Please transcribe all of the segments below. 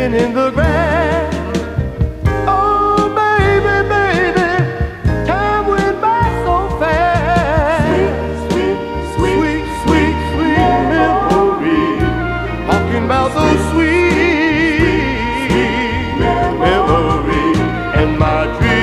laying in the grass. Oh, baby, baby, time went by so fast. Sweet, sweet, sweet, sweet, sweet memories. Talking about those sweet memories. And my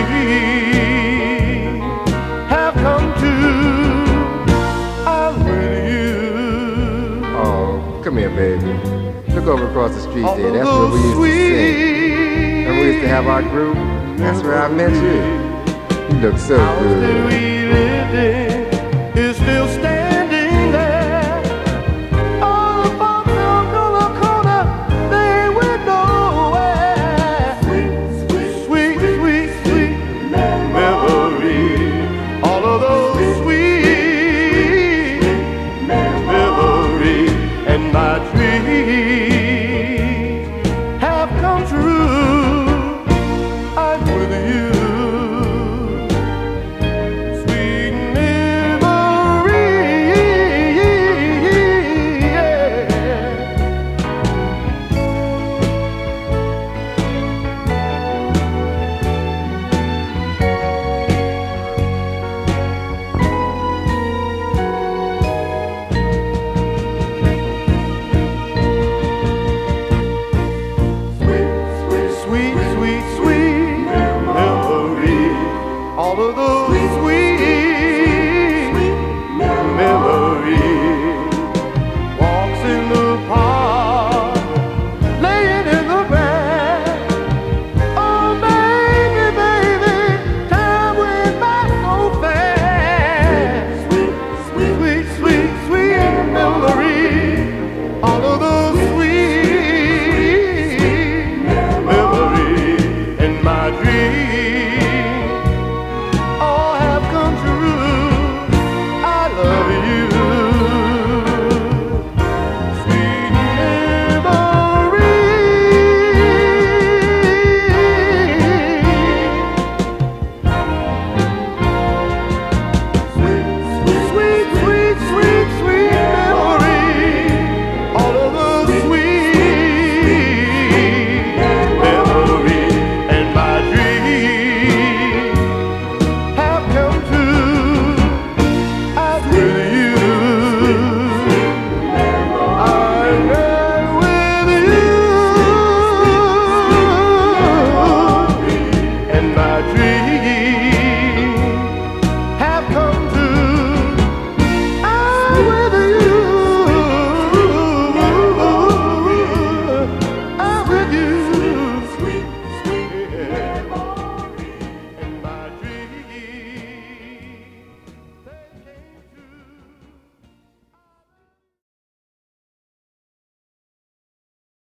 dreams have come true. I'm with you. Oh, come here, baby. Look over across the street there. That's where we used to sing. And we used to have our group. That's where I met you. You look so good. The house that we lived in is still standing.